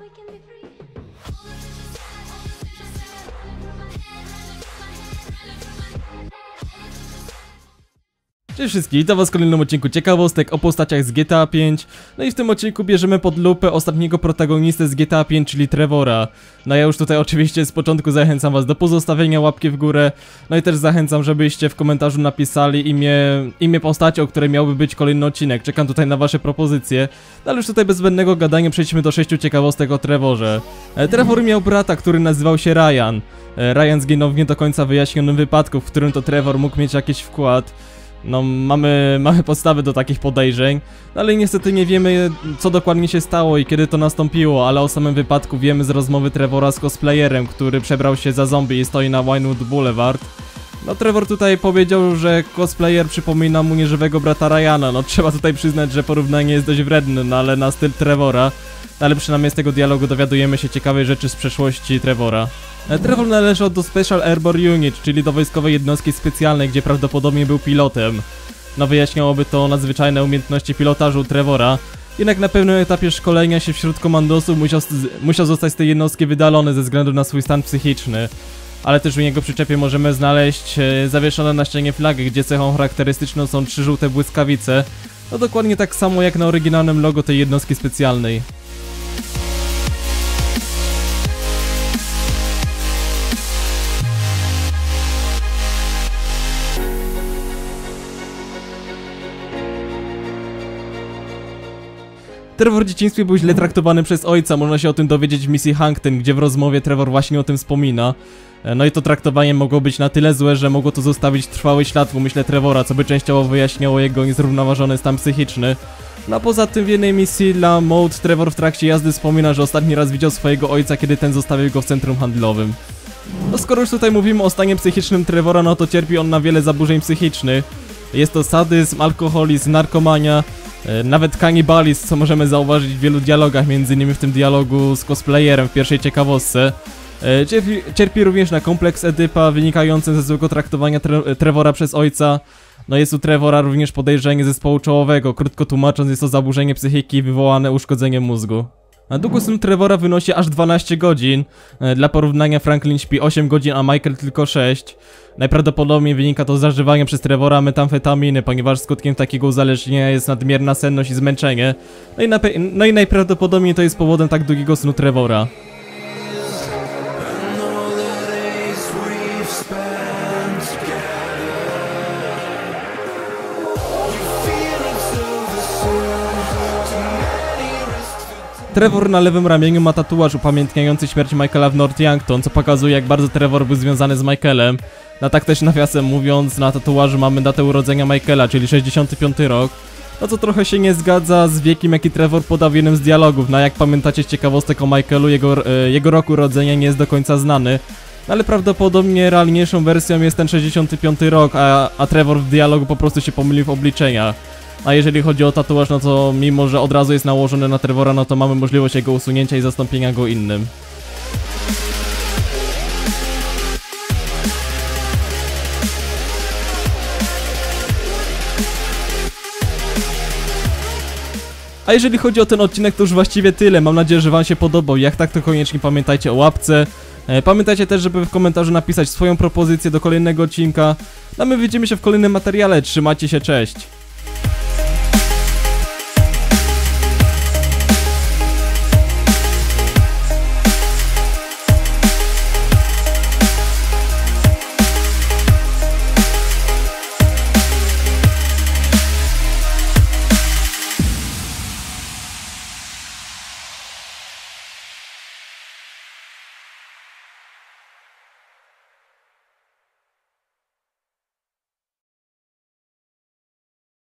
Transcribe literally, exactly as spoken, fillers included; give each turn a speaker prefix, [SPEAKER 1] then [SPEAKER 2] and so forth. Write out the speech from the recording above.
[SPEAKER 1] Cześć wszystkich, witam was w kolejnym odcinku ciekawostek o postaciach z G T A pięć. No i w tym odcinku bierzemy pod lupę ostatniego protagonistę z G T A pięć, czyli Trevora. No ja już tutaj oczywiście z początku zachęcam was do pozostawienia łapki w górę. No i też zachęcam, żebyście w komentarzu napisali imię, imię postaci, o której miałby być kolejny odcinek. Czekam tutaj na wasze propozycje. No ale już tutaj bez zbędnego gadania przejdźmy do sześciu ciekawostek o Trevorze. E, Trevor miał brata, który nazywał się Ryan. E, Ryan zginął w nie do końca wyjaśnionym wypadku, w którym to Trevor mógł mieć jakiś wkład. No, mamy, mamy podstawy do takich podejrzeń, no, ale niestety nie wiemy, co dokładnie się stało i kiedy to nastąpiło, ale o samym wypadku wiemy z rozmowy Trevora z cosplayerem, który przebrał się za zombie i stoi na Vinewood Boulevard. No, Trevor tutaj powiedział, że cosplayer przypomina mu nieżywego brata Ryana. No, trzeba tutaj przyznać, że porównanie jest dość wredne, no ale na styl Trevora. Ale przynajmniej z tego dialogu dowiadujemy się ciekawej rzeczy z przeszłości Trevora. Trevor należał do Special Airborne Unit, czyli do wojskowej jednostki specjalnej, gdzie prawdopodobnie był pilotem. No, wyjaśniałoby to nadzwyczajne umiejętności pilotażu Trevora. Jednak na pewnym etapie szkolenia się wśród komandosów musiał, musiał zostać z tej jednostki wydalony ze względu na swój stan psychiczny. Ale też u niego przyczepie możemy znaleźć e, zawieszone na ścianie flagę, gdzie cechą charakterystyczną są trzy żółte błyskawice. No dokładnie tak samo jak na oryginalnym logo tej jednostki specjalnej. Trevor w dzieciństwie był źle traktowany przez ojca, można się o tym dowiedzieć w misji Hankton, gdzie w rozmowie Trevor właśnie o tym wspomina. No i to traktowanie mogło być na tyle złe, że mogło to zostawić trwały ślad w umyśle Trevora, co by częściowo wyjaśniało jego niezrównoważony stan psychiczny. No a poza tym w jednej misji La Mode Trevor w trakcie jazdy wspomina, że ostatni raz widział swojego ojca, kiedy ten zostawił go w centrum handlowym. No skoro już tutaj mówimy o stanie psychicznym Trevora, no to cierpi on na wiele zaburzeń psychicznych. Jest to sadyzm, alkoholizm, narkomania, nawet kanibalizm, co możemy zauważyć w wielu dialogach, między innymi w tym dialogu z cosplayerem w pierwszej ciekawostce. Cierpi, cierpi również na kompleks Edypa wynikający ze złego traktowania tre Trevora przez ojca. No jest u Trevora również podejrzenie zespołu czołowego, krótko tłumacząc jest to zaburzenie psychiki wywołane uszkodzeniem mózgu. A długość snu Trevora wynosi aż dwanaście godzin. Dla porównania Franklin śpi osiem godzin, a Michael tylko sześć. Najprawdopodobniej wynika to z zażywania przez Trevora metamfetaminy, ponieważ skutkiem takiego uzależnienia jest nadmierna senność i zmęczenie. No i, no i najprawdopodobniej to jest powodem tak długiego snu Trevora. Trevor na lewym ramieniu ma tatuaż upamiętniający śmierć Michaela w North Yankton, co pokazuje, jak bardzo Trevor był związany z Michaelem. No tak też nawiasem mówiąc, na tatuażu mamy datę urodzenia Michaela, czyli sześćdziesiąty piąty rok. No co trochę się nie zgadza z wiekiem, jaki Trevor podał w jednym z dialogów. No jak pamiętacie z ciekawostek o Michaelu, jego, e, jego rok urodzenia nie jest do końca znany. No ale prawdopodobnie realniejszą wersją jest ten sześćdziesiąty piąty rok, a, a Trevor w dialogu po prostu się pomylił w obliczeniach. A jeżeli chodzi o tatuaż, no to mimo, że od razu jest nałożony na Trevora, no to mamy możliwość jego usunięcia i zastąpienia go innym. A jeżeli chodzi o ten odcinek, to już właściwie tyle. Mam nadzieję, że wam się podobał. Jak tak, to koniecznie pamiętajcie o łapce. Pamiętajcie też, żeby w komentarzu napisać swoją propozycję do kolejnego odcinka. No my widzimy się w kolejnym materiale. Trzymajcie się, cześć!